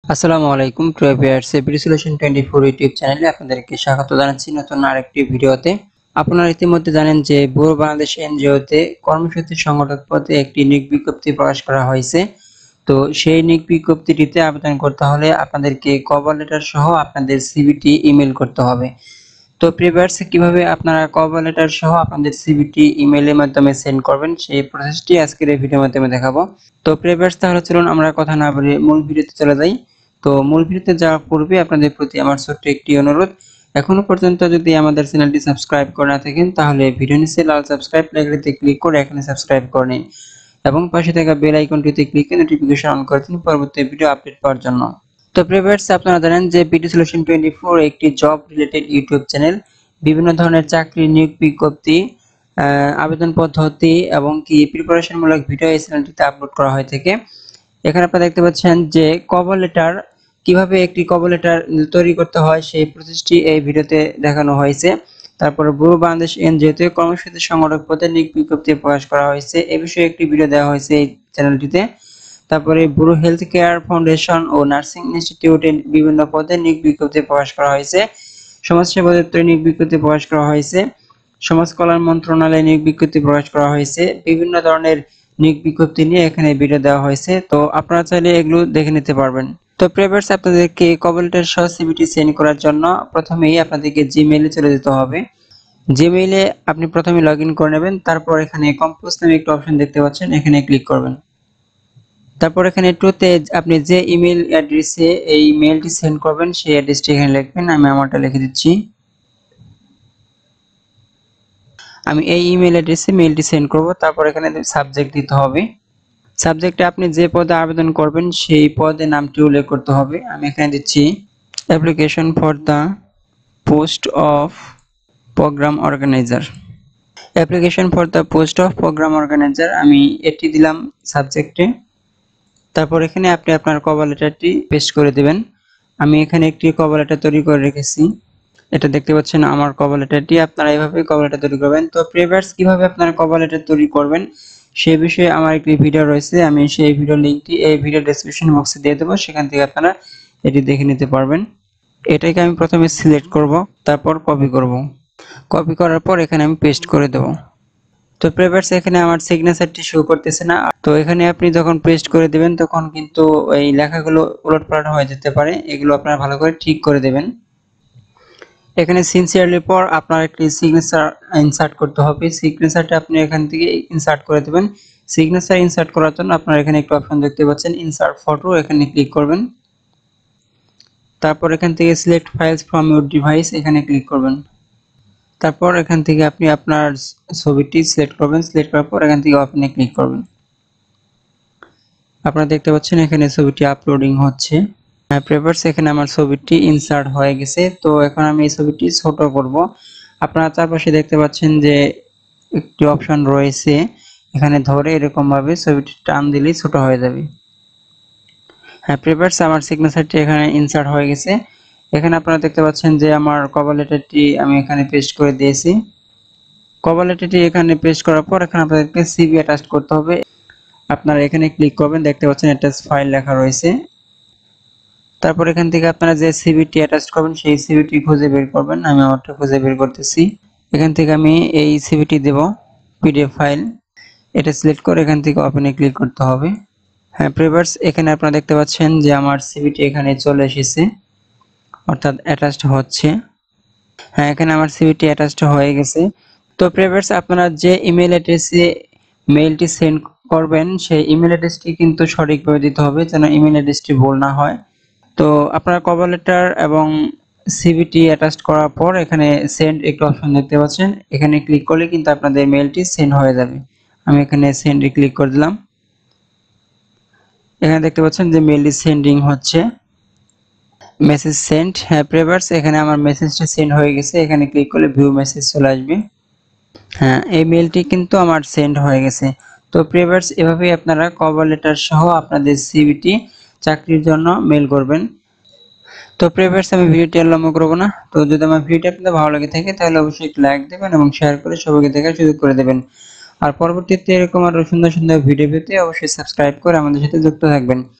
আসসালামু আলাইকুম প্রিয় ভিউয়ার্স, এবিডি সলিউশন 24 ইউটিউব চ্যানেলে আপনাদেরকে স্বাগত জানাচ্ছি নতুন আরেকটি ভিডিওতে। আপনারা ইতিমধ্যে জানেন যে ব্যুরো বাংলাদেশ এনজিওতে কর্মসূচি সংগঠক পদে একটি নিয়োগ বিজ্ঞপ্তি প্রকাশ করা হয়েছে। তো সেই নিয়োগ বিজ্ঞপ্তিটিতে আবেদন করতে হলে আপনাদেরকে কভার লেটার সহ আপনাদের সিভিটি ইমেল করতে হবে। তো প্রিভিয়ার্স কিভাবে আপনারা কভার লেটার সহ আপনাদের সিভিটি ইমেইলের মাধ্যমে সেন্ড করবেন সেই প্রসেসটি আজকের এই ভিডিওর মাধ্যমে দেখাবো। তো প্রিভিয়ার্স তাহলে চলুন আমরা কথা না বলে মূল ভিডিওতে চলে যাই। তো মূল ভিডিওতে যাওয়ার পূর্বে আপনাদের প্রতি আমার ছোট্ট একটি অনুরোধ, এখনো পর্যন্ত যদি আমাদের চ্যানেলটি সাবস্ক্রাইব করে না থাকেন তাহলে ভিডিও নিচে লাল সাবস্ক্রাইব লেখাটিতে ক্লিক করে এখানে সাবস্ক্রাইব করে নিন এবং পাশে থাকা বেল আইকনটিতে ক্লিক করে নোটিফিকেশন অন করে দিন পরবর্তী ভিডিও আপডেট পাওয়ার জন্য। তো প্রিভিয়ার্স আপনারা জানেন যে বিডি সলিউশন 24 একটি জব রিলেটেড ইউটিউব চ্যানেল। বিভিন্ন ধরনের চাকরি নিয়োগ বিজ্ঞপ্তি, আবেদন পদ্ধতি এবং কি প্রিপারেশনমূলক ভিডিও এই চ্যানেলটিতে আপলোড করা হয়ে থাকে। এখানে আপনারা দেখতে পাচ্ছেন যে কভার লেটার, কিভাবে একটি কভার লেটার তৈরি করতে হয় সেই প্রসেসটি এই ভিডিওতে দেখানো হয়েছে। তারপরে ব্যুরো বাংলাদেশ এনজিওতে কর্মসূচি সংগঠক পদে নিয়োগ বিজ্ঞপ্তি প্রকাশ করা হয়েছে, এই বিষয়ে একটি ভিডিও দেওয়া হয়েছে এই চ্যানেলটিতে। তারপরে ব্যুরো হেলথ কেয়ার ফাউন্ডেশন ও নার্সিং ইনস্টিটিউটে বিভিন্ন পদে নিয়োগ বিজ্ঞপ্তি প্রকাশ করা হয়েছে। সমাজসেবা দপ্তরে নিয়োগ বিজ্ঞপ্তি প্রকাশ করা হয়েছে। সমাজ কল্যাণ মন্ত্রণালয়ে নিয়োগ বিজ্ঞপ্তি প্রকাশ করা হয়েছে। বিভিন্ন ধরনের নিয়োগ বিজ্ঞপ্তি নিয়ে এখানে ভিডিও দেওয়া হয়েছে, তো আপনারা চাইলে এগুলো দেখে নিতে পারবেন। তো প্রিভিয়ার্স আপনাদেরকে কভার লেটার সহ সিভিটি সেন্ড করার জন্য প্রথমেই আপনাদেরকে জিমেইলে চলে যেতে হবে। জিমেইলে আপনি প্রথমে লগইন করে নেবেন, তারপর এখানে কম্পোজ নামে একটা অপশন দেখতে পাচ্ছেন, এখানে ক্লিক করবেন। তারপর এখানে টুতে আপনি যে ইমেল অ্যাড্রেসে এই মেইলটি সেন্ড করবেন সেই অ্যাড্রেসটি এখানে লিখবেন। আমি আমারটা লিখে দিচ্ছি। আমি এই ইমেল অ্যাড্রেসে মেইলটি সেন্ড করব। তারপর এখানে সাবজেক্ট দিতে হবে। সাবজেক্টে আপনি যে পদে আবেদন করবেন সেই পদে নামটি উল্লেখ করতে হবে। আমি এখানে দিচ্ছি application for the post of programme organiser. Application for the post of programme organiser আমি এটি দিলাম সাবজেক্টে। তারপর এখানে আপনি আপনার কভার লেটারটি পেস্ট করে দিবেন। আমি এখানে একটি কভার লেটার তৈরি করে রেখেছি, এটা দেখতে পাচ্ছেন আমার কভার লেটারটি। আপনারা এইভাবে কভার লেটার তৈরি করবেন। তো প্রিভিয়ার্স কিভাবে আপনারা কভার লেটার তৈরি করবেন সেই বিষয়ে আমার একটি ভিডিও রয়েছে, আমি সেই ভিডিও লিংকটি এই ভিডিও ডেসক্রিপশন বক্সে দিয়ে দেবো, সেখান থেকে আপনারা এটি দেখে নিতে পারবেন। এটাকে আমি প্রথমে সিলেক্ট করব, তারপর কপি করব। কপি করার পর এখানে আমি পেস্ট করে দেব। তো প্রিভিয়ার্স এখানে আমার সিগনেচারটি শো করতেছে না, তো এখানে আপনি যখন পেস্ট করে দিবেন তখন কিন্তু এই লেখাগুলো উলটপালট হয়ে যেতে পারে, এগুলো আপনারা ভালো করে ঠিক করে দেবেন। এখানে সিনসিয়ারলি পর আপনার একটি সিগনেচার ইনসার্ট করতে হবে। সিগনেচারটা আপনি এখান থেকে ইনসার্ট করে দেবেন। সিগনেচার ইনসার্ট করার জন্য আপনারা এখানে একটা অপশন দেখতে পাচ্ছেন ইনসার্ট ফটো, এখানে ক্লিক করবেন। তারপর এখান থেকে select files from your device, এখানে ক্লিক করবেন। তারপর এখান থেকে আপনি আপনার ছবিটি সিলেক্ট করবেন। সিলেক্ট করার পর এখান থেকে ওপেনে ক্লিক করবেন। আপনারা দেখতে পাচ্ছেন এখানে ছবিটি আপলোডিং হচ্ছে। প্রিভিয়ার্স এখানে আমার ছবিটি ইনসার্ট হয়ে গেছে। তো এখন আমি এই ছবিটি ছোট করব। আপনারা চারপাশে দেখতে পাচ্ছেন যে একটি অপশন রয়েছে, এখানে ধরে এরকম ভাবে ছবিটি টান দিলেই ছোট হয়ে যাবে। প্রিভিয়ার্স আমার সিগনেচারটি এখানে ইনসার্ট হয়ে গেছে। এখানে আপনারা দেখতে পাচ্ছেন যে আমার কভার লেটারটি আমি এখানে পেস্ট করে দিয়েছি। কভার লেটারটি এখানে পেস্ট করার পর এখানে আপনাদেরকে সিভি অ্যাটাচ করতে হবে। আপনারা এখানে ক্লিক করবেন, দেখতে পাচ্ছেন অ্যাটাচ ফাইল লেখা রয়েছে। তারপর এখান থেকে আপনারা যে সিভিটি অ্যাটাচ করবেন সেই সিভিটি খুঁজে বের করবেন। আমি আমারটা খুঁজে বের করতেছি। এখান থেকে আমি এই সিভিটি দেব, পিডিএফ ফাইল, এটা সিলেক্ট করে এখান থেকে ওপেনে ক্লিক করতে হবে। প্রিভিয়ার্স এখানে আপনারা দেখতে পাচ্ছেন যে আমার সিভিটি এখানে চলে এসেছে, অর্থাৎ অ্যাটাচড হচ্ছে। এখানে আমার সিভিটি অ্যাটাচড হয়ে গেছে। তো প্রিভিয়ার্স আপনারা যে ইমেল অ্যাড্রেসে মেইলটি সেন্ড করবেন সেই ইমেল অ্যাড্রেসটি কিন্তু সঠিকভাবে দিতে হবে, যেন ইমেল অ্যাড্রেসটি ভুল না হয়। তো আপনার কভার লেটার এবং সিভিটি অ্যাটাচ করার পর এখানে সেন্ড একটি অপশন দেখতে পাচ্ছেন, এখানে ক্লিক করলে কিন্তু আপনাদের মেইলটি সেন্ড হয়ে যাবে। আমি এখানে সেন্ডে ক্লিক করে দিলাম। এখানে দেখতে পাচ্ছেন যে মেইলটি সেন্ডিং হচ্ছে, মেসেজ সেন্ড। প্রিভিয়ার্স এখানে আমার মেসেজটা সেন্ড হয়ে গেছে, এখানে ক্লিক করলে ভিউ মেসেজ চলে আসবে। এই মেইলটি কিন্তু আমার সেন্ড হয়ে গেছে। তো প্রিভিয়ার্স এভাবেই আপনারা কভার লেটার সহ আপনাদের সিভিটি চাকরির জন্য মেইল করবেন। তো প্রিভিয়ার্স আমি ভিডিওটি আর লম্বা করব না। তো যদি আমার ভিডিওটি আপনাদের ভালো লাগে থাকে তাহলে অবশ্যই একটি লাইক দেবেন এবং শেয়ার করে সবাইকে দেখার সুযোগ করে দেবেন। আর পরবর্তীতে এরকম আরো সুন্দর সুন্দর ভিডিও পেতে অবশ্যই সাবস্ক্রাইব করে আমাদের সাথে যুক্ত থাকবেন।